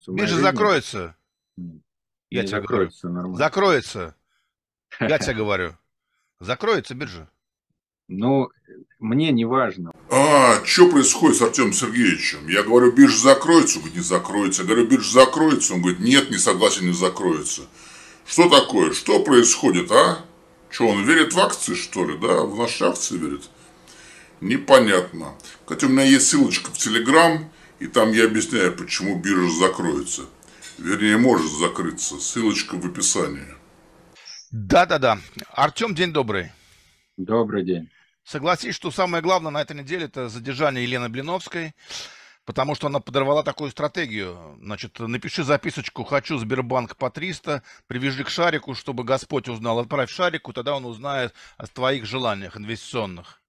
в моей Биржа жизни. закроется, М, я Не тебе говорю. закроется нормально. Закроется, я тебе говорю. Закроется биржа. Ну, мне не важно. Что происходит с Артемом Сергеевичем? Я говорю, биржа закроется, он говорит, не закроется. Я говорю, биржа закроется, он говорит, нет, не согласен, не закроется. Что такое? Что происходит, а? Что, он верит в акции, что ли, да? В наши акции верит? Непонятно. Кстати, у меня есть ссылочка в Телеграм, и там я объясняю, почему биржа закроется. Вернее, может закрыться. Ссылочка в описании. Да-да-да. Артем, день добрый. Добрый день. Согласись, что самое главное на этой неделе — это задержание Елены Блиновской, потому что она подорвала такую стратегию. Значит, напиши записочку «Хочу Сбербанк по 300, привяжи к шарику, чтобы Господь узнал, отправь шарику, тогда он узнает о твоих желаниях инвестиционных».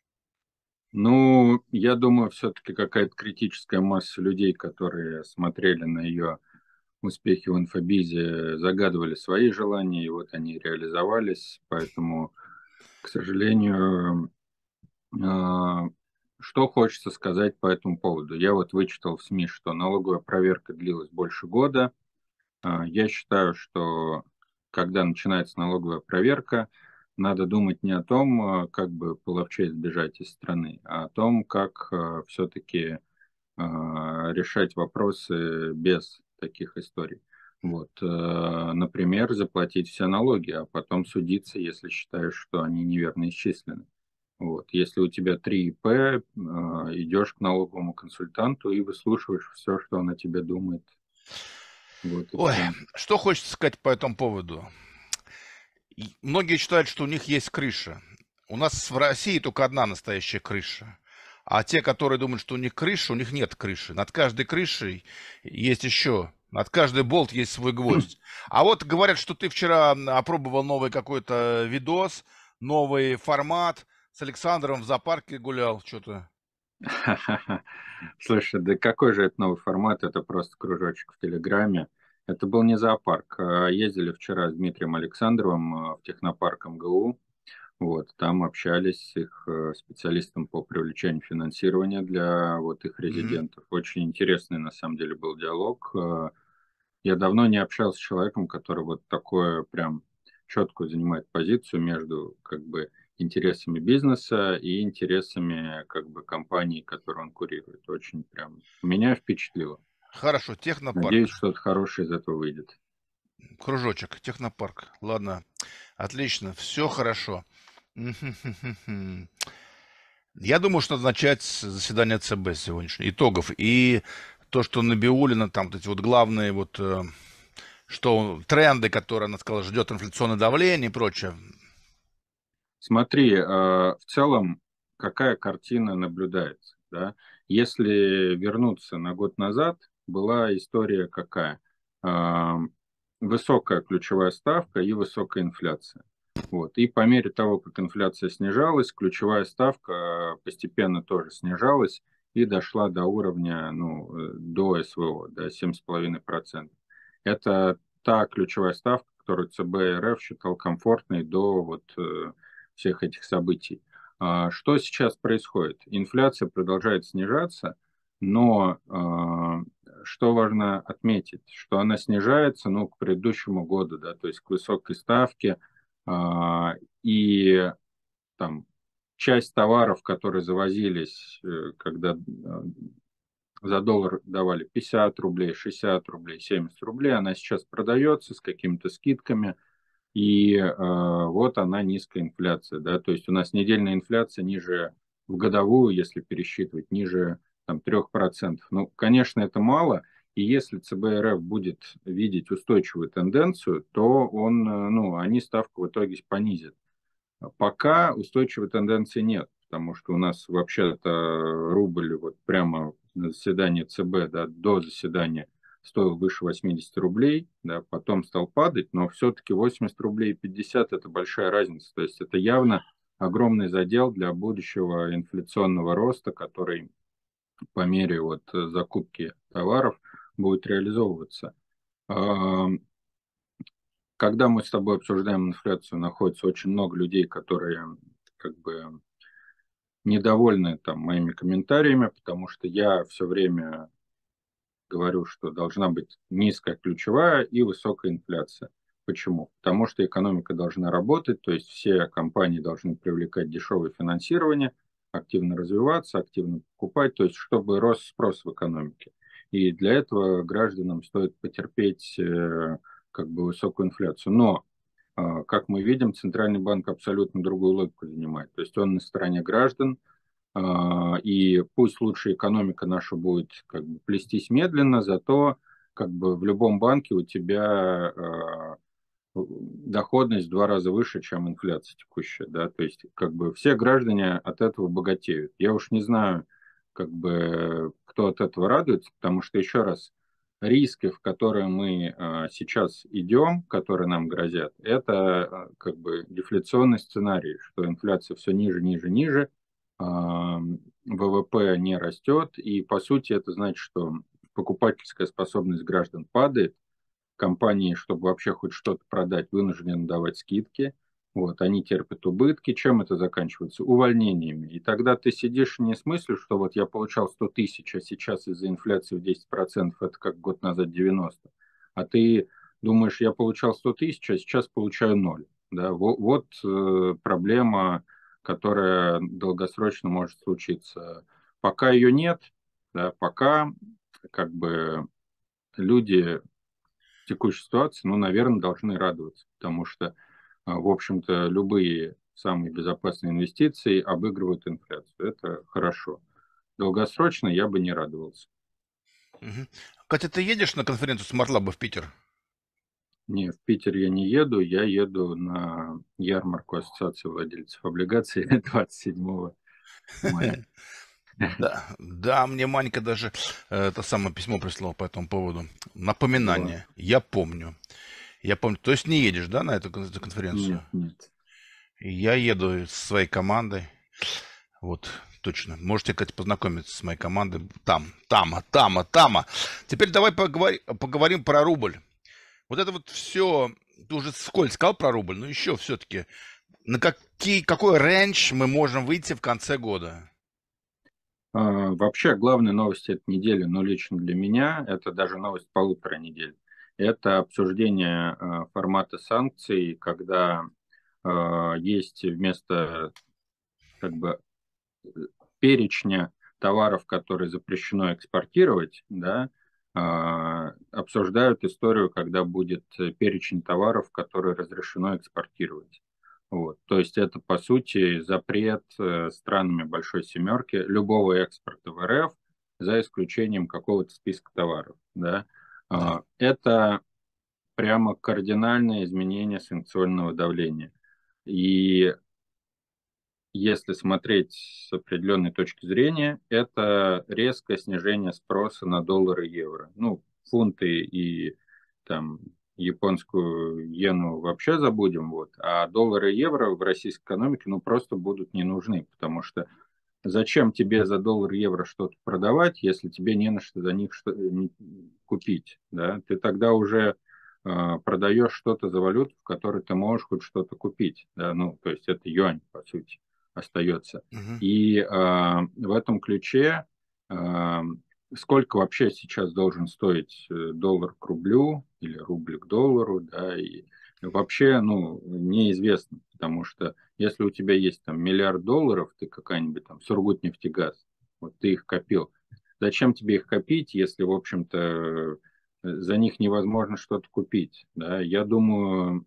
Ну, я думаю, все-таки какая-то критическая масса людей, которые смотрели на ее успехи в инфобизе, загадывали свои желания, и вот они реализовались. Поэтому, к сожалению, а, что хочется сказать по этому поводу? Я вот вычитал в СМИ, что налоговая проверка длилась больше года. Я считаю, что когда начинается налоговая проверка, надо думать не о том, как бы половче избежать из страны, а о том, как все-таки решать вопросы без таких историй. Вот, например, заплатить все налоги, а потом судиться, если считаешь, что они неверно исчислены. Вот. Если у тебя 3 ИП, идешь к налоговому консультанту и выслушиваешь все, что он о тебе думает. Вот и Ой, все. что хочется сказать по этому поводу? Многие считают, что у них есть крыша. У нас в России только одна настоящая крыша. А те, которые думают, что у них крыша, у них нет крыши. Над каждой крышей есть еще, над каждый болт есть свой гвоздь. А вот говорят, что ты вчера опробовал новый какой-то видос, новый формат, с Александром в зоопарке гулял, что-то. Слушай, да какой же это новый формат? Это просто кружочек в Телеграме. Это был не зоопарк. Ездили вчера с Дмитрием Александровым в технопарк МГУ. Вот, там общались с их специалистом по привлечению финансирования для вот их Мгм. резидентов. Очень интересный, на самом деле, был диалог. Я давно не общался с человеком, который вот такое прям четкую занимает позицию между как бы интересами бизнеса и интересами как бы компании, которую он курирует. Очень прям меня впечатлило. Хорошо, технопарк, Надеюсь, что-то хорошее из этого выйдет. кружочек, технопарк. Ладно, отлично, все хорошо. Мгм. Я думаю, что надо начать с заседания ЦБ сегодняшнего, итогов. И то, что Набиуллина, там вот эти вот главные вот, что тренды, которые она сказала, ждет инфляционное давление и прочее. Смотри, в целом, какая картина наблюдается, да? Если вернуться на год назад, была история какая? А, Высокая ключевая ставка и высокая инфляция. Вот. И по мере того, как инфляция снижалась, ключевая ставка постепенно тоже снижалась и дошла до уровня, ну, до СВО, да, 7,5%. Это та ключевая ставка, которую ЦБ РФ считал комфортной до вот всех этих событий. Что сейчас происходит? Инфляция продолжает снижаться, но что важно отметить, что она снижается, ну, к предыдущему году, да, то есть к высокой ставке, и там часть товаров, которые завозились, когда за доллар давали 50 рублей, 60 рублей, 70 рублей, она сейчас продается с какими-то скидками, и вот она низкая инфляция, да, то есть у нас недельная инфляция ниже в годовую, если пересчитывать, ниже там 3%. Ну, конечно, это мало, и если ЦБ РФ будет видеть устойчивую тенденцию, то ну, они ставку в итоге понизят. Пока устойчивой тенденции нет, потому что у нас вообще-то рубль вот прямо на заседании ЦБ, да, до заседания стоил выше 80 рублей, да, потом стал падать, но все-таки 80 рублей и 50 это большая разница. То есть это явно огромный задел для будущего инфляционного роста, который по мере вот закупки товаров будет реализовываться. А, Когда мы с тобой обсуждаем инфляцию, находится очень много людей, которые как бы недовольны там моими комментариями, потому что я все время говорю, что должна быть низкая ключевая и высокая инфляция. Почему? Потому что экономика должна работать, то есть все компании должны привлекать дешевое финансирование, активно развиваться, активно покупать, то есть чтобы рос спрос в экономике. И для этого гражданам стоит потерпеть как бы высокую инфляцию. Но, как мы видим, Центральный банк абсолютно другую логику занимает. То есть он на стороне граждан, и пусть лучше экономика наша будет как бы плестись медленно, зато как бы в любом банке у тебя доходность в 2 раза выше, чем инфляция текущая, да, то есть как бы все граждане от этого богатеют. Я уж не знаю, как бы кто от этого радуется, потому что еще раз риски, в которые мы сейчас идем, которые нам грозят, это как бы дефляционный сценарий, что инфляция все ниже, ниже, ниже, ВВП не растет, и по сути это значит, что покупательская способность граждан падает, компании, чтобы вообще хоть что-то продать, вынуждены давать скидки. Вот, они терпят убытки. Чем это заканчивается? Увольнениями. И тогда ты сидишь не с мыслью, что вот я получал 100 тысяч, а сейчас из-за инфляции в 10%, это как год назад 90. А ты думаешь, я получал 100 тысяч, а сейчас получаю 0. Да? Вот проблема, которая долгосрочно может случиться. Пока ее нет, да, пока как бы люди текущей ситуации, ну, наверное, должны радоваться, потому что, в общем-то, любые самые безопасные инвестиции обыгрывают инфляцию. Это хорошо. Долгосрочно я бы не радовался. Мгм. Катя, ты едешь на конференцию SmartLab в Питер? Не, в Питер я не еду, я еду на ярмарку Ассоциации владельцев облигаций 27 мая. Да, да, мне Манька даже это самое письмо прислал по этому поводу. Вот. Напоминание. Я помню. Я помню. То есть не едешь, да, на эту Нет, конференцию? нет. Я еду со своей командой. Вот, точно. Можете, Катя, познакомиться с моей командой. Там. Теперь давай поговорим про рубль. Вот это вот все, ты уже вскользь сказал про рубль, но еще все-таки, какой рейндж мы можем выйти в конце года? Вообще, главная новость этой недели, ну, лично для меня, это даже новость 1,5 недели. Это обсуждение формата санкций, когда есть вместо как бы перечня товаров, которые запрещено экспортировать, да, обсуждают историю, когда будет перечень товаров, которые разрешено экспортировать. Вот. То есть это, по сути, запрет странами Большой Семерки любого экспорта в РФ, за исключением какого-то списка товаров. Да? Да. Это прямо кардинальное изменение санкционного давления. И если смотреть с определенной точки зрения, это резкое снижение спроса на доллары и евро. Ну, фунты и там японскую иену вообще забудем, вот, а доллары и евро в российской экономике ну просто будут не нужны, потому что зачем тебе за доллар и евро что-то продавать, если тебе не на что за них купить, да? Ты тогда уже продаешь что-то за валюту, в которой ты можешь хоть что-то купить, да? Ну, то есть это юань, по сути, остается. Мгм. И в этом ключе сколько вообще сейчас должен стоить доллар к рублю или рубль к доллару, да, и вообще, ну, неизвестно, потому что если у тебя есть там миллиард долларов, ты какая-нибудь там Сургутнефтегаз, вот ты их копил, зачем тебе их копить, если, в общем-то, за них невозможно что-то купить, да? Я думаю,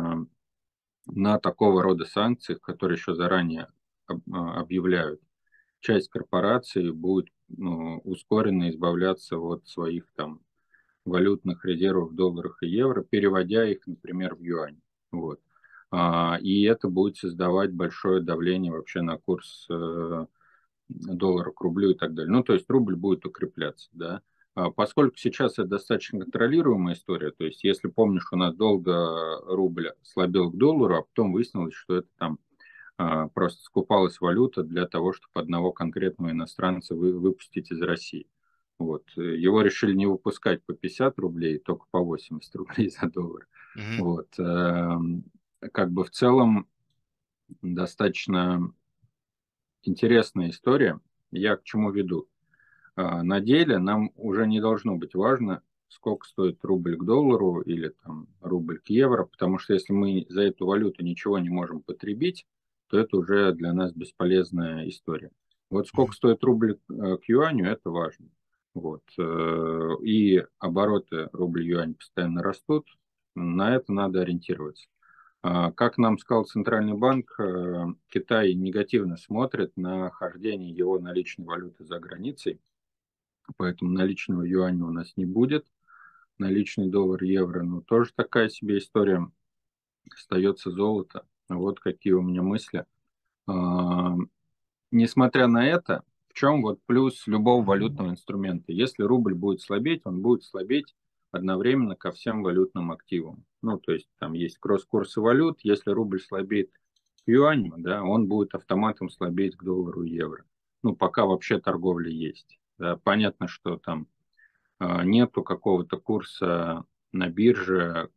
на такого рода санкциях, которые еще заранее объявляют, часть корпораций будет ускоренно избавляться от своих там валютных резервов в долларах и евро, переводя их, например, в юань. Вот. И это будет создавать большое давление вообще на курс доллара к рублю и так далее. Ну, то есть рубль будет укрепляться, да. Поскольку сейчас это достаточно контролируемая история, то есть если помнишь, у нас долго рубль слабел к доллару, а потом выяснилось, что это там просто скупалась валюта для того, чтобы одного конкретного иностранца выпустить из России. Вот. Его решили не выпускать по 50 рублей, только по 80 рублей за доллар. Мгм. Вот. Как бы в целом достаточно интересная история. Я к чему веду? На деле нам уже не должно быть важно, сколько стоит рубль к доллару или там рубль к евро, потому что если мы за эту валюту ничего не можем потребить, то это уже для нас бесполезная история. Вот сколько стоит рубль к юаню, это важно. Вот. И обороты рубль-юань постоянно растут, на это надо ориентироваться. Как нам сказал Центральный банк, Китай негативно смотрит на хождение его наличной валюты за границей, поэтому наличного юаня у нас не будет. Наличный доллар, евро, ну, тоже такая себе история. Остается золото. Вот какие у меня мысли. А, Несмотря на это, в чем вот плюс любого валютного инструмента? Если рубль будет слабеть, он будет слабеть одновременно ко всем валютным активам. Ну, то есть там есть кросс-курсы валют. Если рубль слабеет к юаню, да, он будет автоматом слабеть к доллару и евро. Ну, пока вообще торговля есть. Да. Понятно, что там нету какого-то курса на бирже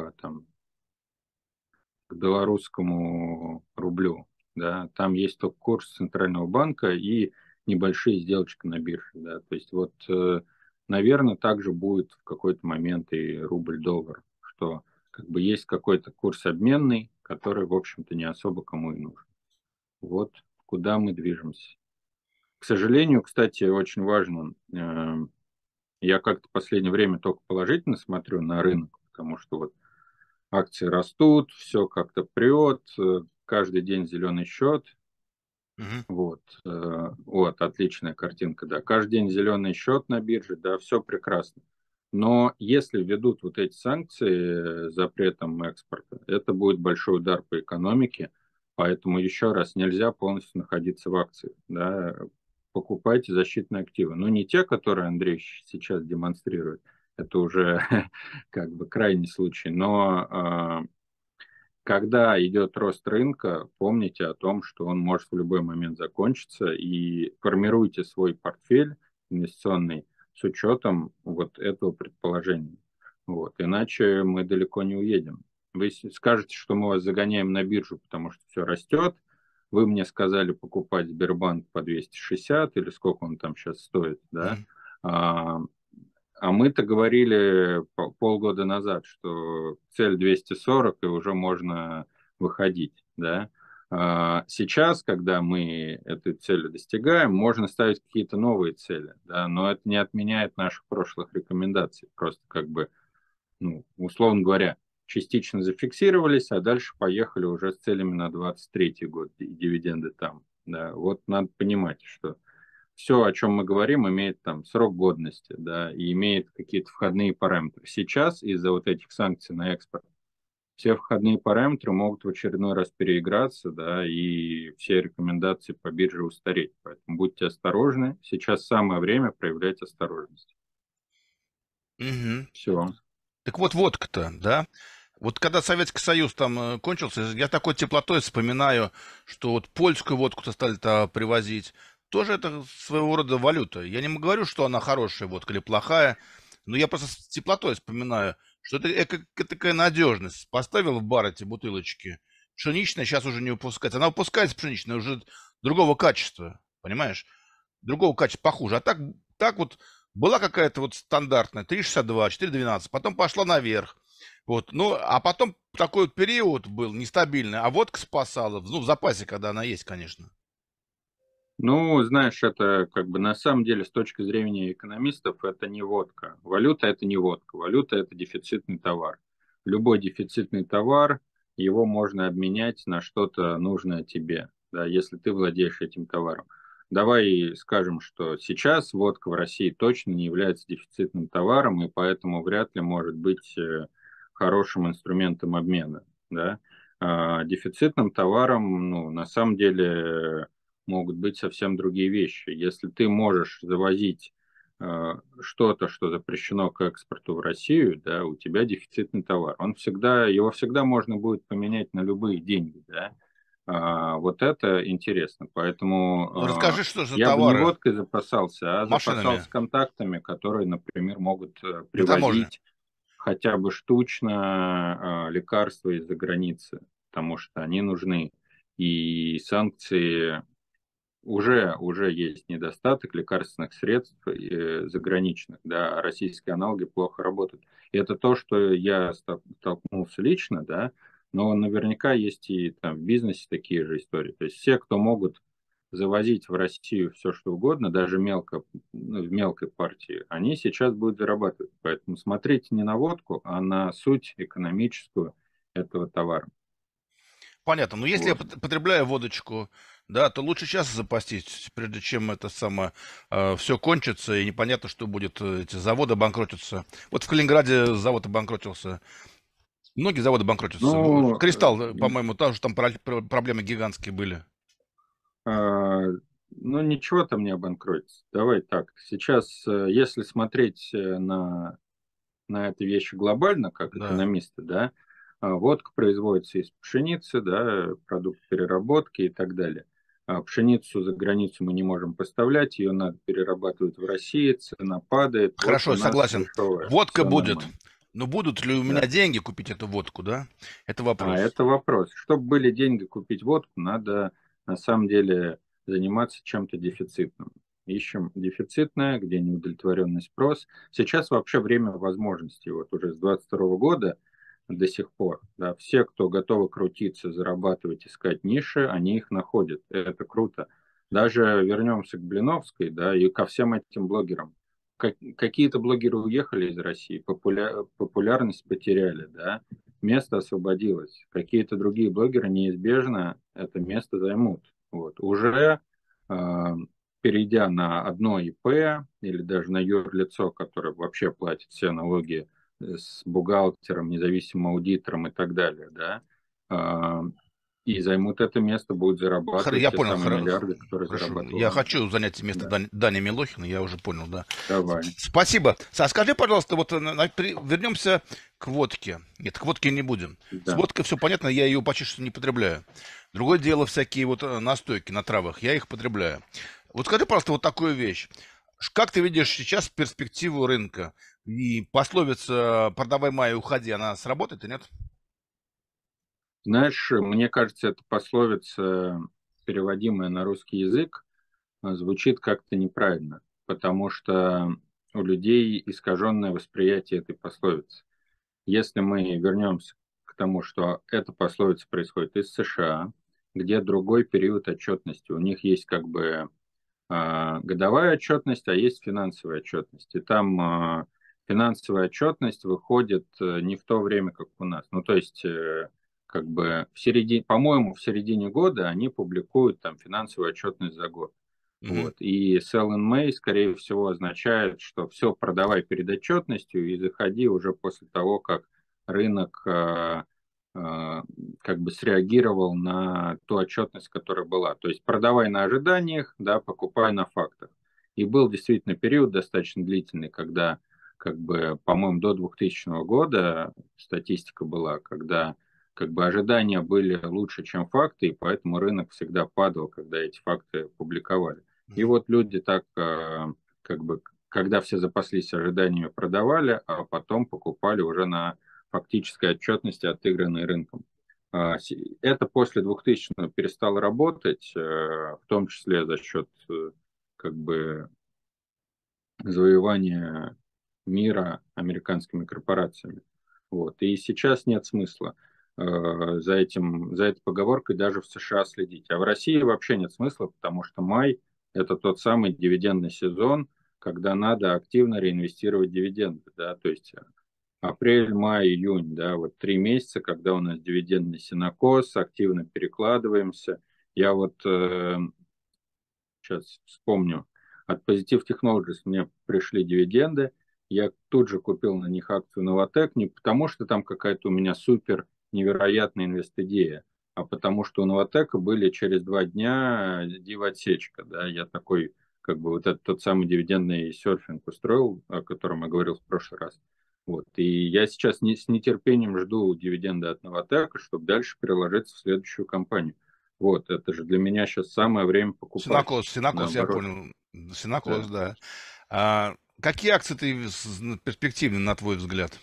к белорусскому рублю. Да. Там есть только курс Центрального банка и небольшие сделочки на бирже. Да. То есть вот, наверное, также будет в какой-то момент и рубль-доллар, что как бы есть какой-то курс обменный, который, в общем-то, не особо кому и нужен. Вот куда мы движемся. К сожалению, кстати, очень важно, я как-то в последнее время только положительно смотрю на рынок, потому что вот акции растут, все как-то прет, каждый день зеленый счет. Вот, отличная картинка, да. Каждый день зеленый счет на бирже, да, все прекрасно. Но если введут вот эти санкции с запретом экспорта, это будет большой удар по экономике, поэтому еще раз, нельзя полностью находиться в акциях, да. Покупайте защитные активы. Ну, не те, которые Андрей сейчас демонстрирует, это уже как бы крайний случай, но когда идет рост рынка, помните о том, что он может в любой момент закончиться, и формируйте свой портфель инвестиционный с учетом вот этого предположения. Вот. Иначе мы далеко не уедем. Вы скажете, что мы вас загоняем на биржу, потому что все растет. Вы мне сказали покупать Сбербанк по 260 или сколько он там сейчас стоит, да? А, а мы-то говорили полгода назад, что цель 240 и уже можно выходить, да. Сейчас, когда мы этой цели достигаем, можно ставить какие-то новые цели, да, но это не отменяет наших прошлых рекомендаций. Просто как бы, ну, условно говоря, частично зафиксировались, а дальше поехали уже с целями на 23 год, и дивиденды там. Да. Вот надо понимать, что все, о чем мы говорим, имеет там срок годности, да, и имеет какие-то входные параметры. Сейчас из-за вот этих санкций на экспорт все входные параметры могут в очередной раз переиграться, да, и все рекомендации по бирже устареть. Поэтому будьте осторожны. Сейчас самое время проявлять осторожность. Все. Так вот, водка-то, да? Вот когда Советский Союз там кончился, я такой теплотой вспоминаю, что вот польскую водку-то стали-то привозить. Тоже это своего рода валюта. Я не говорю, что она хорошая водка или плохая, но я просто с теплотой вспоминаю, что это такая надежность. Поставил в бар эти бутылочки. Пшеничная сейчас уже не выпускается. Она выпускается пшеничная уже другого качества, понимаешь? Другого качества похуже. А так вот была какая-то вот стандартная 3,62, 4,12, потом пошла наверх. Вот, ну, а потом такой вот период был нестабильный, а водка спасала, ну, в запасе, когда она есть, конечно. Ну, знаешь, это как бы на самом деле с точки зрения экономистов это не водка. Валюта это не водка. Валюта это дефицитный товар. Любой дефицитный товар, его можно обменять на что-то нужное тебе, да, если ты владеешь этим товаром. Давай скажем, что сейчас водка в России точно не является дефицитным товаром, и поэтому вряд ли может быть хорошим инструментом обмена. Да? Дефицитным товаром, ну, на самом деле могут быть совсем другие вещи. Если ты можешь завозить что-то, что запрещено к экспорту в Россию, да, у тебя дефицитный товар. Его всегда можно будет поменять на любые деньги, да. Вот это интересно. Ну, Поэтому расскажи, что за я бы не товары водкой запасался, а машинами запасался контактами, которые, например, могут на таможне. привозить хотя бы штучно лекарства из-за границы, потому что они нужны. И санкции уже есть недостаток лекарственных средств заграничных, да, а российские аналоги плохо работают. И это то, что я столкнулся лично, да, но наверняка есть и там в бизнесе такие же истории. То есть все, кто могут завозить в Россию все, что угодно, даже в мелкой партии, они сейчас будут зарабатывать. Поэтому смотрите не на водку, а на суть экономическую этого товара. Понятно. Но если я Вот. потребляю водочку, да, то лучше сейчас запастись, прежде чем это самое все кончится, и непонятно, что будет, эти заводы банкротятся. Вот в Калининграде завод обанкротился. Многие заводы банкротятся. Ну, Кристалл, по-моему, тоже там проблемы гигантские были. ну, ничего там не обанкротится. Давай так. Сейчас, если смотреть на эти вещи глобально, как Да. экономисты, да, водка производится из пшеницы, да, продукт переработки и так далее. Пшеницу за границу мы не можем поставлять, ее надо перерабатывать в России, цена падает, вот Хорошо, у нас согласен. дешевая, Водка все будет. нормально. Но будут ли у Да. меня деньги купить эту водку, да? Это вопрос. Это вопрос. Чтобы были деньги купить водку, надо на самом деле заниматься чем-то дефицитным. Ищем дефицитное, где неудовлетворенный спрос. Сейчас вообще время возможностей. Вот уже с 22 года до сих пор. Да, все, кто готовы крутиться, зарабатывать, искать ниши, они их находят. Это круто. Даже вернемся к Блиновской, да, и ко всем этим блогерам. Какие-то блогеры уехали из России, популярность потеряли, да, место освободилось. Какие-то другие блогеры неизбежно это место займут. Вот. Уже э, перейдя на одно ИП или даже на юрлицо, которое вообще платит все налоги с бухгалтером, независимым аудитором и так далее, да, э, и займут это место, будут зарабатывать Я те понял, самые миллиарды, которые хорошо. зарабатывал Я она. хочу занять место Да, Дани Милохина, я уже понял, да. давай. Спасибо. Скажи, пожалуйста, вот вернемся к водке. Нет, к водке не будем. С Да. водкой все понятно, я ее почти что не потребляю. Другое дело, всякие вот настойки на травах, я их потребляю. Вот скажи, пожалуйста, вот такую вещь. Как ты видишь сейчас перспективу рынка? И пословица «продавай май и уходи», она сработает или нет? Знаешь, мне кажется, эта пословица, переводимая на русский язык, звучит как-то неправильно, потому что у людей искаженное восприятие этой пословицы. Если мы вернемся к тому, что эта пословица происходит из США, где другой период отчетности, у них есть как бы годовая отчетность, а есть финансовая отчетность. И там финансовая отчетность выходит не в то время, как у нас. Ну, то есть, как бы в середине, по-моему, в середине года они публикуют там финансовую отчетность за год. Мгм. Вот. И sell in May, скорее всего, означает, что все продавай перед отчетностью и заходи уже после того, как рынок как бы среагировал на ту отчетность, которая была. То есть продавай на ожиданиях, да, покупай на фактах. И был действительно период достаточно длительный, когда, как бы, по-моему, до 2000 года статистика была, когда как бы ожидания были лучше, чем факты, и поэтому рынок всегда падал, когда эти факты публиковали. И Мгм. вот люди так, как бы, когда все запаслись ожиданиями, продавали, а потом покупали уже на фактической отчетности, отыгранной рынком. Это после 2000-го перестало работать, в том числе за счет как бы завоевания мира американскими корпорациями. Вот. И сейчас нет смысла за этой поговоркой даже в США следить. А в России вообще нет смысла, потому что май – это тот самый дивидендный сезон, когда надо активно реинвестировать дивиденды. Да? То есть апрель, май, июнь, да, вот 3 месяца, когда у нас дивидендный сенокос, активно перекладываемся. Я вот сейчас вспомню, от Positive Technologies мне пришли дивиденды, я тут же купил на них акцию Новотек, не потому что там какая-то у меня супер невероятная инвест-идея, а потому что у Новотека были через 2 дня див-отсечка, да, я такой, как бы вот этот тот самый дивидендный серфинг устроил, о котором я говорил в прошлый раз. Вот. И я сейчас с нетерпением жду дивиденды от Новотека, чтобы дальше переложиться в следующую компанию. Вот, это же для меня сейчас самое время покупать, Синокос, я наоборот. понял. Синокос, Да. да. Какие акции ты перспективны, на твой взгляд?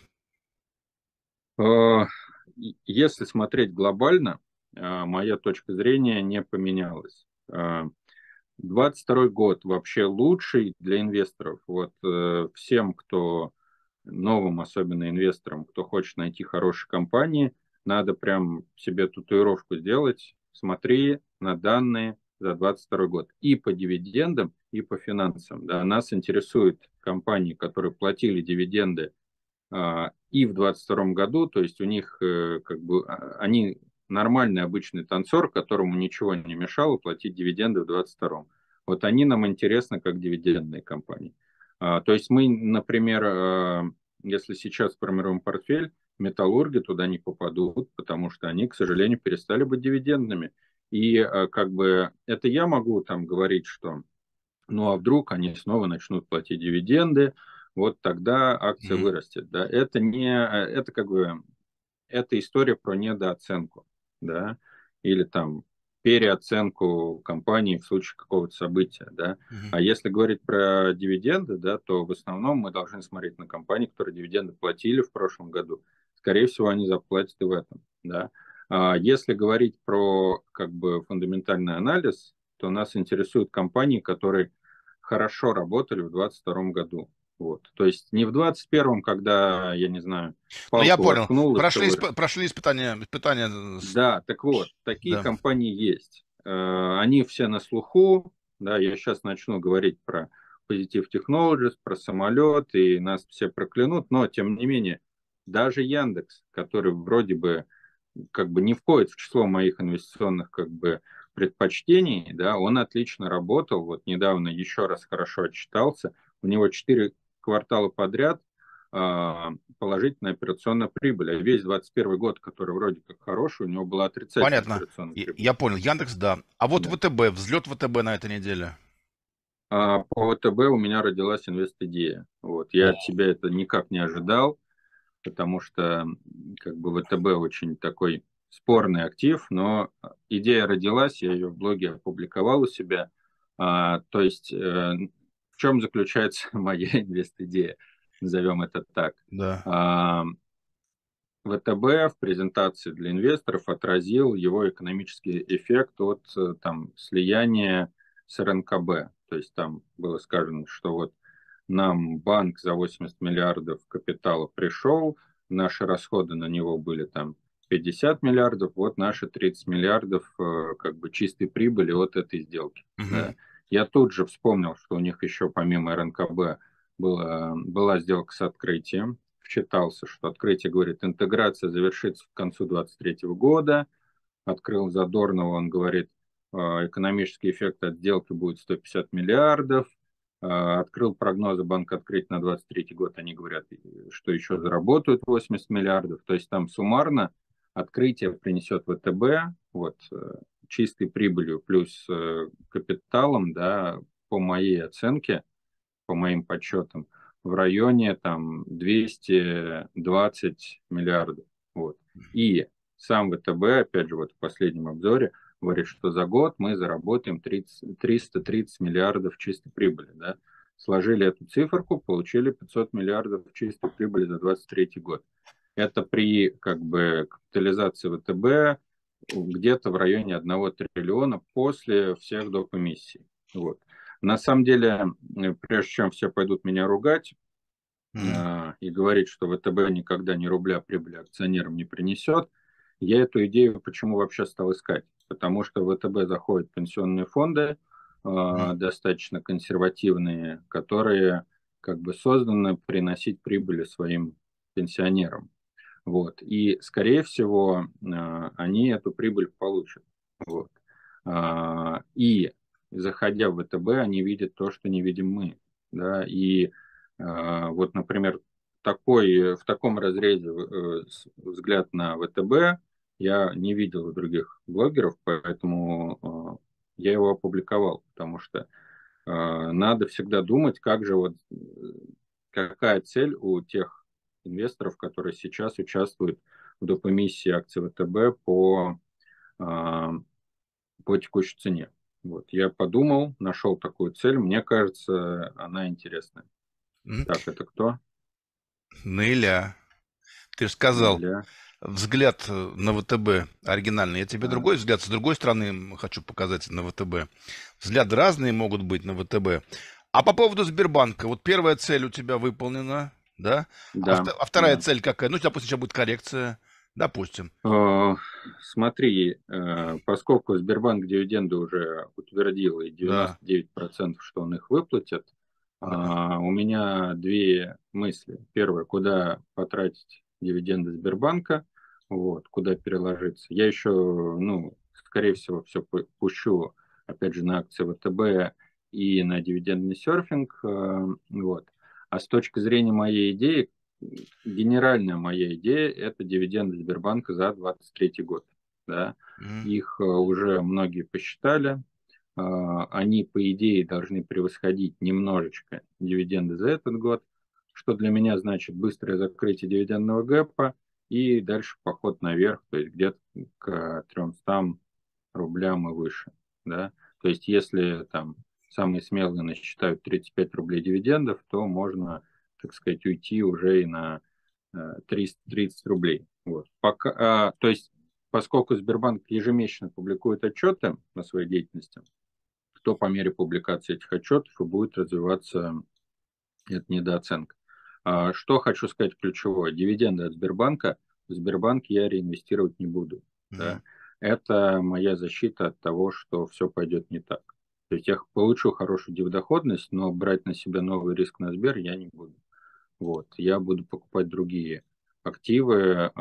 Э, Если смотреть глобально, моя точка зрения не поменялась. 22 год вообще лучший для инвесторов. Вот всем, кто новым, особенно инвесторам, кто хочет найти хорошие компании, надо прям себе татуировку сделать. Смотри на данные за 22 год. И по дивидендам, и по финансам. Да. Нас интересуют компании, которые платили дивиденды и в 22 году, то есть у них как бы они нормальный обычный танцор, которому ничего не мешало платить дивиденды в 22-м. Вот они нам интересны как дивидендные компании. То есть мы, например, если сейчас формируем портфель, металлурги туда не попадут, потому что они, к сожалению, перестали быть дивидендными. И как бы это я могу там говорить, что ну а вдруг они снова начнут платить дивиденды, вот тогда акция Мгм. вырастет. Да? Это не, это как бы, это история про недооценку, да, или там переоценку компании в случае какого-то события, да. Мгм. А если говорить про дивиденды, да, то в основном мы должны смотреть на компании, которые дивиденды платили в прошлом году. Скорее всего, они заплатят и в этом, да. А если говорить про как бы фундаментальный анализ, то нас интересуют компании, которые хорошо работали в 2022 году. Вот. То есть не в 2021, когда, я не знаю, Ну, я палку понял. воткнул и все Прошли, выросло. прошли испытания Да, так вот, такие да. компании есть. Они все на слуху. Да, я сейчас начну говорить про Positive Technologies, про самолет, и нас все проклянут, но тем не менее, даже Яндекс, который вроде бы как бы не входит в число моих инвестиционных как бы предпочтений, да, он отлично работал, вот недавно еще раз хорошо отчитался, у него 4 квартала подряд положительная операционная прибыль, а весь 21 год, который вроде как хороший, у него была отрицательная Понятно. операционная прибыль. Я понял. Яндекс, да. А вот Да. ВТБ, взлет ВТБ на этой неделе. По ВТБ у меня родилась инвест-идея. Вот. О, Я от себя это никак не ожидал, потому что как бы ВТБ очень такой спорный актив, но идея родилась, я ее в блоге опубликовал у себя. То есть в чем заключается моя инвест-идея, назовем это так. да. А, ВТБ в презентации для инвесторов отразил его экономический эффект от там, слияния с РНКБ. То есть там было сказано, что вот нам банк за 80 миллиардов капитала пришел, наши расходы на него были там 50 миллиардов, вот наши 30 миллиардов как бы чистой прибыли от этой сделки. Мгм. Да. Я тут же вспомнил, что у них еще помимо РНКБ была сделка с открытием, вчитался, что открытие говорит, интеграция завершится к концу 2023 года. Открыл Задорнова, он говорит, экономический эффект от сделки будет 150 миллиардов. Открыл прогнозы Банка Открытия на 2023 год, они говорят, что еще заработают 80 миллиардов. То есть там суммарно открытие принесет ВТБ вот, чистой прибылью плюс капиталом, да, по моей оценке, по моим подсчетам, в районе там 220 миллиардов. Вот. И сам ВТБ, опять же, вот в последнем обзоре, говорит, что за год мы заработаем 330 миллиардов чистой прибыли. Да? Сложили эту циферку, получили 500 миллиардов чистой прибыли за 2023 год. Это при как бы капитализации ВТБ где-то в районе 1 триллиона после всех доп. Эмиссий. Вот. На самом деле, прежде чем все пойдут меня ругать Мгм. и говорить, что ВТБ никогда ни рубля прибыли акционерам не принесет, я эту идею почему вообще стал искать? Потому что в ВТБ заходят пенсионные фонды, Мгм. достаточно консервативные, которые как бы созданы приносить прибыли своим пенсионерам. Вот. И, скорее всего, они эту прибыль получат. Вот. И, заходя в ВТБ, они видят то, что не видим мы. Да? И вот, например, в таком разрезе взгляд на ВТБ я не видел у других блогеров, поэтому я его опубликовал, потому что надо всегда думать, как же вот, какая цель у тех инвесторов, которые сейчас участвуют в доп. Эмиссии акций ВТБ а, по текущей цене. Вот. Я подумал, нашел такую цель, мне кажется, она интересная. Мгм. Так, это кто? Наиля. Ты же сказал, Наиля. взгляд на ВТБ оригинальный. Я тебе А, другой взгляд, с другой стороны хочу показать на ВТБ. Взгляды разные могут быть на ВТБ. А по поводу Сбербанка, вот первая цель у тебя выполнена, да? Да, А вторая да. цель какая? Ну, допустим, сейчас будет коррекция, допустим. Э, Смотри, поскольку Сбербанк дивиденды уже утвердил и Да, 99%, что он их выплатит, да. у меня две мысли. Первое, куда потратить дивиденды Сбербанка, вот, куда переложиться. Я еще, ну, скорее всего, все пущу, опять же, на акции ВТБ и на дивидендный серфинг. Вот. А с точки зрения моей идеи, генеральная моя идея – это дивиденды Сбербанка за 2023 год. Да. Мгм. Их уже многие посчитали. Они, по идее, должны превосходить немножечко дивиденды за этот год, что для меня значит быстрое закрытие дивидендного гэпа и дальше поход наверх, то есть где-то к 300 рублям и выше. Да. То есть если там самые смелые насчитают 35 рублей дивидендов, то можно, так сказать, уйти уже и на 330 рублей. Вот. То есть, поскольку Сбербанк ежемесячно публикует отчеты на своей деятельности, то по мере публикации этих отчетов и будет развиваться эта недооценка. Что хочу сказать ключевое. Дивиденды от Сбербанка в Сбербанк я реинвестировать не буду. Мгм. Да? Это моя защита от того, что все пойдет не так. То есть я получу хорошую дивдоходность, но брать на себя новый риск на Сбер я не буду. Вот. Я буду покупать другие активы,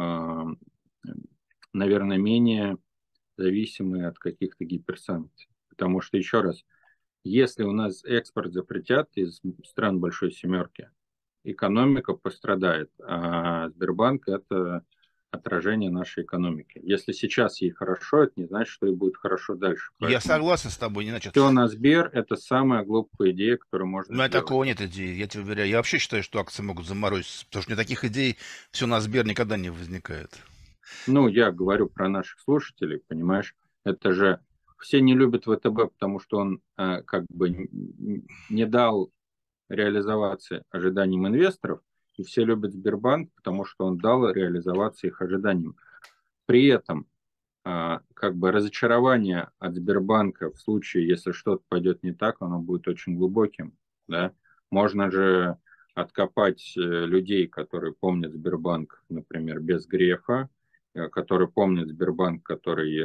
наверное, менее зависимые от каких-то гиперсанкций. Потому что, еще раз, если у нас экспорт запретят из стран Большой Семерки, экономика пострадает, а Сбербанк – это отражение нашей экономики. Если сейчас ей хорошо, это не значит, что ей будет хорошо дальше. Я Поэтому согласен с тобой, не иначе. все на Сбер – это самая глупая идея, которую У можно меня сделать. такого нет идеи, я тебе уверяю. Я вообще считаю, что акции могут заморозиться, потому что у меня таких идей все на Сбер никогда не возникает. Ну, я говорю про наших слушателей, понимаешь, это же все не любят ВТБ, потому что он как бы не дал реализоваться ожиданиям инвесторов, и все любят Сбербанк, потому что он дал реализоваться их ожиданиям. При этом как бы разочарование от Сбербанка в случае, если что-то пойдет не так, оно будет очень глубоким. Да? Можно же откопать людей, которые помнят Сбербанк, например, без Грефа, которые помнят Сбербанк, который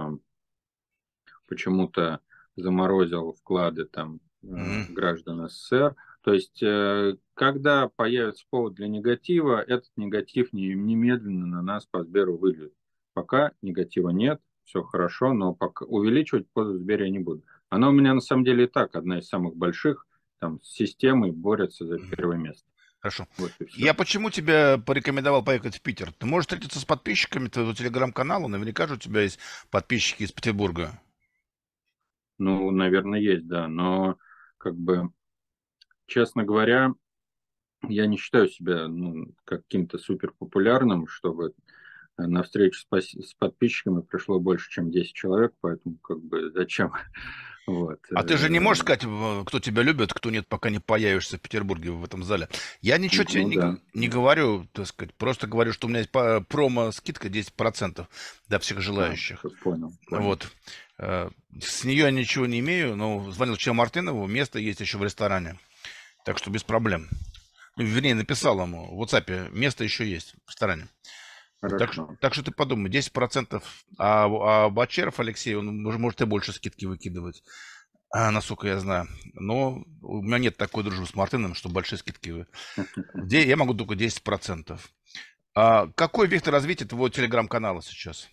почему-то заморозил вклады там Мгм. граждан СССР. То есть, когда появится повод для негатива, этот негатив немедленно на нас по Сберу выльет. Пока негатива нет, все хорошо, но пока увеличивать позу в Сбере я не буду. Она у меня на самом деле и так одна из самых больших, там с системой борется за Мгм. первое место. Хорошо. Вот и Я все. почему тебя порекомендовал поехать в Питер? Ты можешь встретиться с подписчиками твоего телеграм-канала, наверняка же у тебя есть подписчики из Петербурга. Ну, наверное, есть, да. Но, как бы, честно говоря, я не считаю себя каким-то супер популярным, чтобы на встречу с подписчиками пришло больше, чем 10 человек, поэтому как бы зачем? Вот. А ты же не можешь сказать, кто тебя любит, кто нет, пока не появишься в Петербурге в этом зале. Я ничего тебе Ну да, не говорю, так сказать, просто говорю, что у меня есть промо-скидка 10% для всех желающих. понял, понял. Вот. С нее я ничего не имею, но звонил Че Мартынову, место есть еще в ресторане. Так что без проблем. Ну, вернее, написал ему в WhatsApp, место еще есть в ресторане. Хорошо. Так что ты подумай, 10%. А Бочеров Алексей, он может и больше скидки выкидывать, насколько я знаю. Но у меня нет такой дружбы с Мартыном, что большие скидки. Я могу только 10%. Какой вектор развития твоего телеграм-канала сейчас?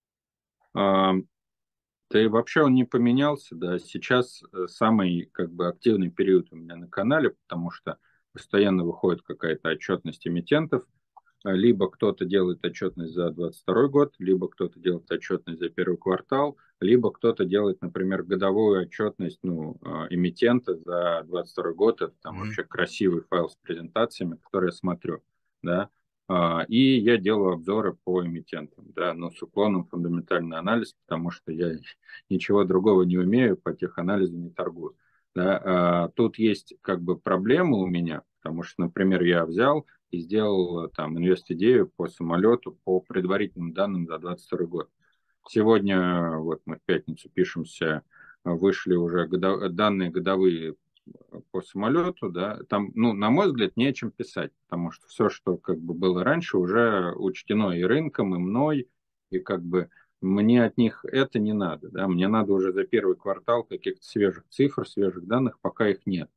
А, Да и вообще он не поменялся, да. Сейчас самый как бы активный период у меня на канале, потому что постоянно выходит какая-то отчетность эмитентов. Либо кто-то делает отчетность за 2022 год, либо кто-то делает отчетность за первый квартал, либо кто-то делает, например, годовую отчетность эмитента за 2022 год. Это там Мгм. вообще красивый файл с презентациями, который я смотрю. Да? И я делаю обзоры по эмитентам, да, но с уклоном в фундаментальный анализ, потому что я ничего другого не умею, по теханализу не торгую. Да? Тут есть как бы проблема у меня, потому что, например, я взял и сделал там инвест-идею по самолету по предварительным данным за 2022 год. Сегодня, вот мы в пятницу пишемся, вышли уже данные годовые по самолету, да, там, ну, на мой взгляд, не о чем писать, потому что все, что как бы было раньше, уже учтено и рынком, и мной, и как бы мне от них это не надо, да, мне надо уже за первый квартал каких-то свежих цифр, свежих данных, пока их нет.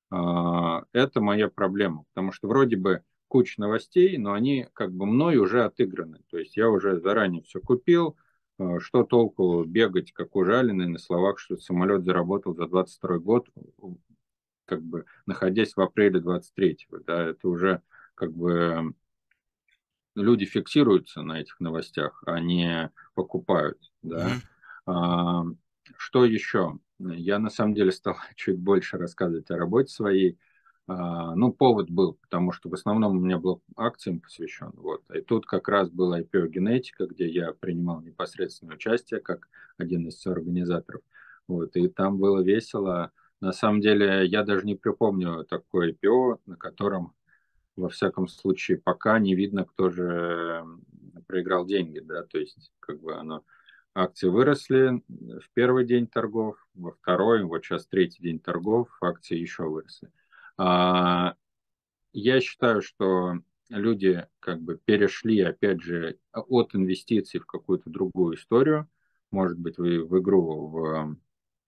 Это моя проблема, потому что вроде бы куча новостей, но они как бы мной уже отыграны, то есть я уже заранее все купил, что толку бегать, как ужаленный, на словах, что самолет заработал за 22 год, как бы находясь в апреле 23-го, да, это уже как бы люди фиксируются на этих новостях, а не покупают, да. Мгм. А, что еще? Я на самом деле стал чуть больше рассказывать о работе своей. Ну, повод был, потому что в основном у меня был акциям посвящен. Вот. И тут как раз была IPO генетика, где я принимал непосредственное участие как один из соорганизаторов. Вот. И там было весело. На самом деле, я даже не припомню такое IPO, на котором, во всяком случае, пока не видно, кто же проиграл деньги, да, то есть, как бы оно, акции выросли в первый день торгов, во второй, вот сейчас третий день торгов, акции еще выросли. А, я считаю, что люди как бы перешли, опять же, от инвестиций в какую-то другую историю, может быть, в игру в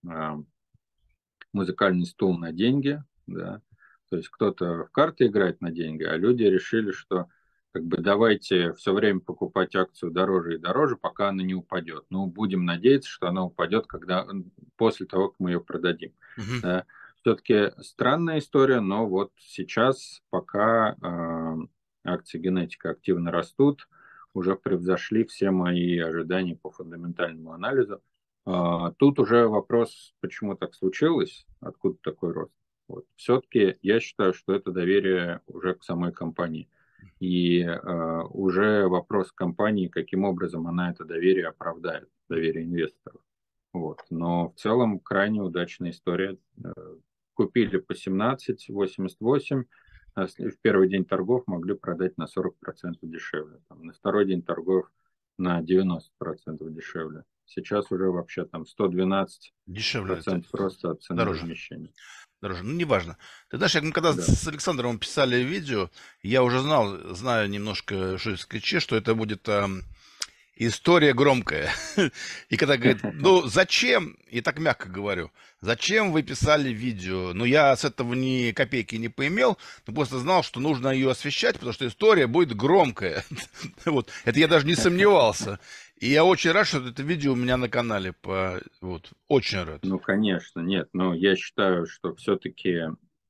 музыкальный стул на деньги, да, то есть кто-то в карты играет на деньги, а люди решили, что как бы давайте все время покупать акцию дороже и дороже, пока она не упадет. Ну, будем надеяться, что она упадет, когда, после того, как мы ее продадим. Мгм. Да. Все-таки странная история, но вот сейчас, пока акции генетика активно растут, уже превзошли все мои ожидания по фундаментальному анализу. Тут уже вопрос, почему так случилось, откуда такой рост. Вот. Все-таки я считаю, что это доверие уже к самой компании. И уже вопрос компании, каким образом она это доверие оправдает, доверие инвесторов. Вот. Но в целом крайне удачная история. Купили по 17,88, в первый день торгов могли продать на 40% дешевле. Там, на второй день торгов на 90% дешевле. Сейчас уже вообще там 112% Дешевле, это роста от цены дороже. размещения. Дороже. Ну, неважно. Ты знаешь, когда Да. с Александром писали видео, я уже знаю немножко, что из ключе, что это будет история громкая. И когда говорит, ну зачем, и так мягко говорю, зачем вы писали видео? Ну, я с этого ни копейки не поимел, но просто знал, что нужно ее освещать, потому что история будет громкая. Вот. Это я даже не сомневался. И я очень рад, что это видео у меня на канале. Вот. Очень рад. Ну, конечно, нет. Но я считаю, что все-таки...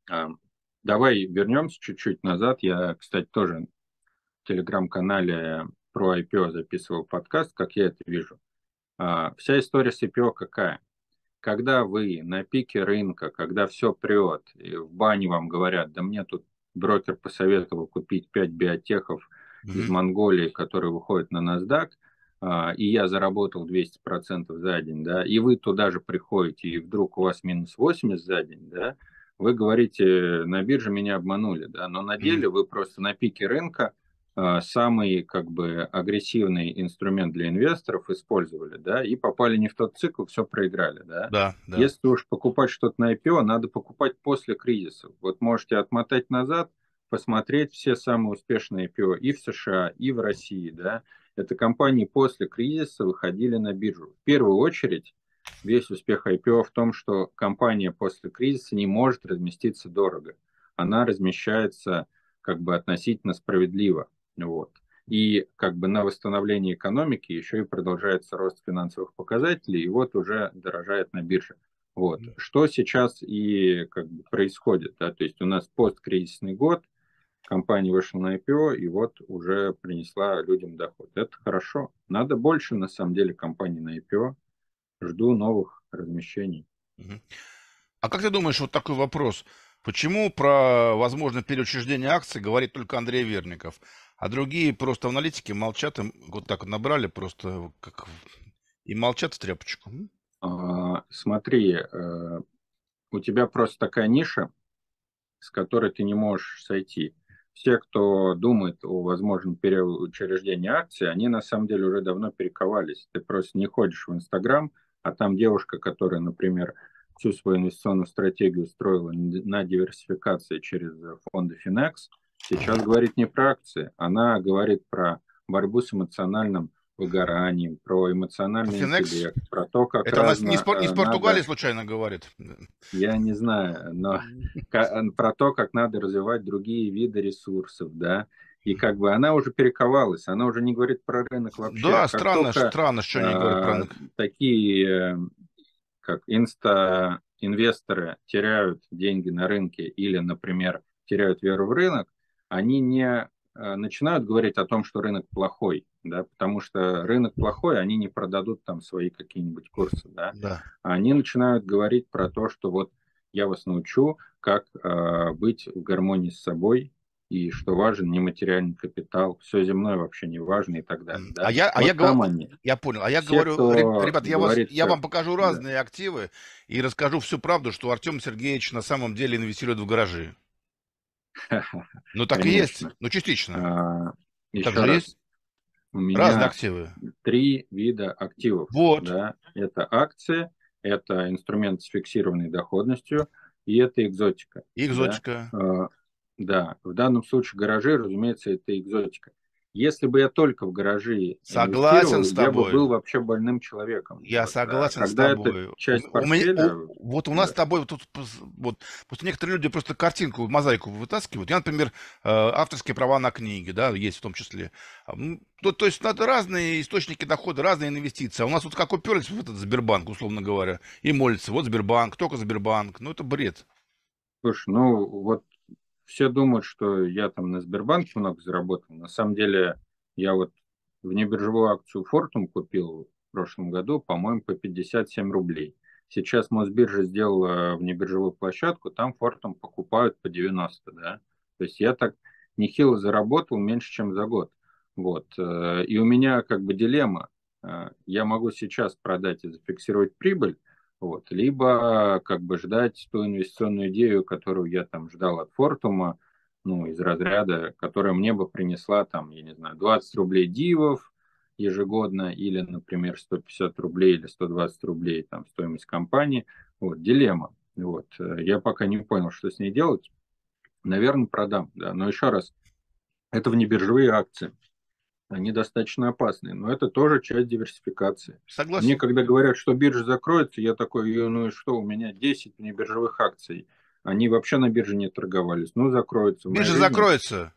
давай вернемся чуть-чуть назад. Я, кстати, тоже в телеграм-канале про IPO записывал подкаст, как я это вижу. Вся история с IPO какая? Когда вы на пике рынка, когда все прет, и в бане вам говорят, да мне тут брокер посоветовал купить 5 биотехов из Мгм. Монголии, которые выходят на NASDAQ, и я заработал 200% за день, да, и вы туда же приходите, и вдруг у вас минус 80 за день, да, вы говорите, на бирже меня обманули, да, но на Мгм. деле вы просто на пике рынка самый как бы агрессивный инструмент для инвесторов использовали, да, и попали не в тот цикл, все проиграли, да. Да, да. Если уж покупать что-то на IPO, надо покупать после кризиса. Вот можете отмотать назад, посмотреть все самые успешные IPO и в США, и в России, да. Это компании после кризиса выходили на биржу. В первую очередь, весь успех IPO в том, что компания после кризиса не может разместиться дорого. Она размещается как бы относительно справедливо. Вот. И как бы на восстановлении экономики еще и продолжается рост финансовых показателей, и вот уже дорожает на бирже. Вот. Что сейчас и как бы происходит, да? То есть у нас посткризисный год, компания вышла на IPO и вот уже принесла людям доход. Это хорошо. Надо больше, на самом деле, компаний на IPO. Жду новых размещений. Мгм. А как ты думаешь, вот такой вопрос. Почему про возможное переучреждение акций говорит только Андрей Верников, а другие просто аналитики молчат, им вот так вот набрали просто и молчат в тряпочку? Смотри, у тебя просто такая ниша, с которой ты не можешь сойти. все, кто думает о возможном переучреждении акций, они на самом деле уже давно перековались. Ты просто не ходишь в Инстаграм, а там девушка, которая, например, всю свою инвестиционную стратегию строила на диверсификации через фонды Финекс, сейчас говорит не про акции, она говорит про борьбу с эмоциональным выгоранием, про эмоциональный Финекс? интеллект, про то, как Это она не из Португалии надо, случайно говорит? я не знаю, но про то, как надо развивать другие виды ресурсов, да, и как бы она уже перековалась, она уже не говорит про рынок вообще. Да, Как странно, только странно, что они говорят про рынок. такие, как инвесторы теряют деньги на рынке или, например, теряют веру в рынок, они не начинают говорить о том, что рынок плохой, да, потому что рынок плохой, они не продадут там свои какие-нибудь курсы, да, Да. они начинают говорить про то, что вот я вас научу, как быть в гармонии с собой, и что важен нематериальный капитал, все земное вообще не важно и так далее. Да? Вот там они. Я понял. А я Все, говорю, кто ребят, говорит, я вам покажу да. разные активы и расскажу всю правду, что Артем Сергеевич на самом деле инвестирует в гаражи. Ну так и есть, Конечно. ну частично. Так Еще же раз, есть у разные меня активы. 3 вида активов. Вот, Да? Это акции, это инструмент с фиксированной доходностью и это экзотика. и Да? экзотика. Да, в данном случае гаражи, разумеется, это экзотика. Если бы я только в гаражи Согласен инвестировал, с я бы тобой. был вообще больным человеком. Я Вот, да. согласен с Когда это тобой. часть портфеля, Вот у нас да. с тобой вот тут вот просто некоторые люди просто картинку, мозаику вытаскивают. Я, например, авторские права на книги, да, есть в том числе. То есть надо разные источники дохода, разные инвестиции. А у нас вот как уперлись в этот Сбербанк, условно говоря, и молятся, вот Сбербанк, только Сбербанк. Ну это бред. Слушай, ну вот все думают, что я там на Сбербанке много заработал. На самом деле я вот внебиржевую акцию Fortum купил в прошлом году, по-моему, по 57 рублей. Сейчас Мосбиржа сделала внебиржевую площадку, там Fortum покупают по 90, да. То есть я так нехило заработал меньше, чем за год. Вот. И у меня как бы дилемма. Я могу сейчас продать и зафиксировать прибыль, вот. Либо как бы ждать ту инвестиционную идею, которую я там ждал от Фортума, ну, из разряда, которая мне бы принесла там, я не знаю, 20 рублей дивов ежегодно, или, например, 150 рублей или 120 рублей там стоимость компании. Вот, дилемма. Вот. Я пока не понял, что с ней делать. Наверное, продам, да. Но еще раз, это внебиржевые акции. Они достаточно опасные, но это тоже часть диверсификации. Мне Согласен. когда говорят, что биржа закроется, я такой, ну и что, у меня 10 внебиржевых акций. Они вообще на бирже не торговались. Ну, закроются. В моей Биржа жизни закроется,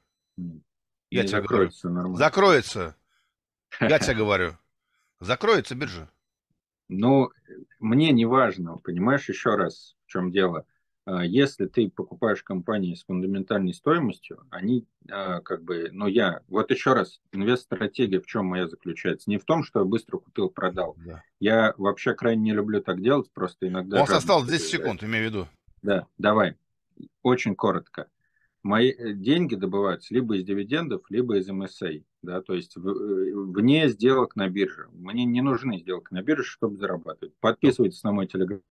я не тебе говорю. закроется нормально. Закроется, я тебе говорю. Закроется биржа. Ну, мне не важно, понимаешь, еще раз, в чем дело. Если ты покупаешь компании с фундаментальной стоимостью, они как бы, ну вот еще раз, инвест-стратегия в чем моя заключается? Не в том, что я быстро купил, продал. Да. Я вообще крайне не люблю так делать, просто У иногда вас осталось жадность 10 побеждает. секунд, имею в виду. Да, давай, очень коротко. Мои деньги добываются либо из дивидендов, либо из МСА, да, то есть вне сделок на бирже. Мне не нужны сделки на бирже, чтобы зарабатывать. Подписывайтесь на мой телеграм